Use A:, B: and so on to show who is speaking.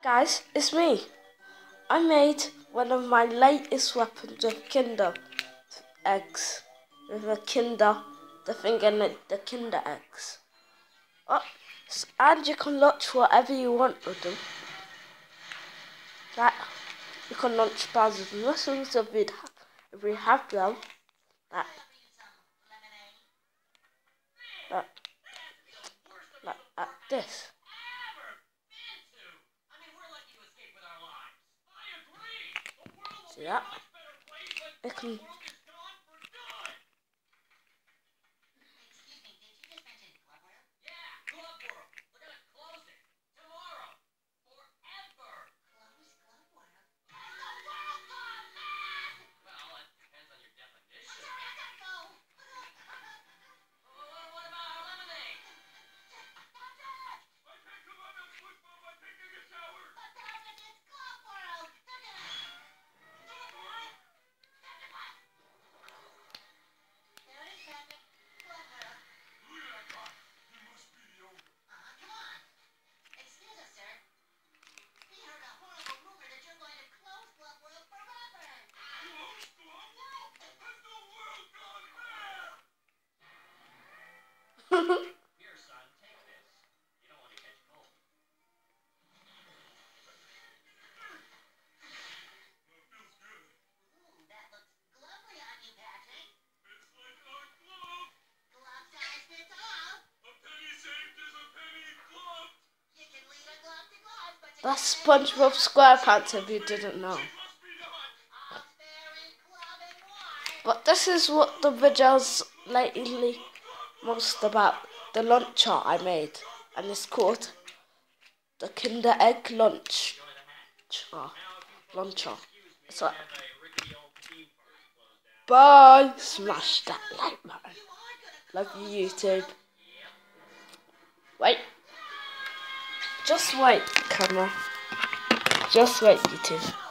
A: Guys, it's me. I made one of my latest weapons with Kinder eggs. With a Kinder, the thing in it, the Kinder eggs. Oh, and you can launch whatever you want with them. That you can launch thousands of missiles if we have them. That, that, like this. See that? It can. That's SpongeBob SquarePants if you didn't know. But this is what the video's lately most about. The launcher I made. And it's called the Kinder Egg Launcher. It's like, bye! Smash that like button. Love you, YouTube. Wait. Just wait, camera. Just wait, YouTube.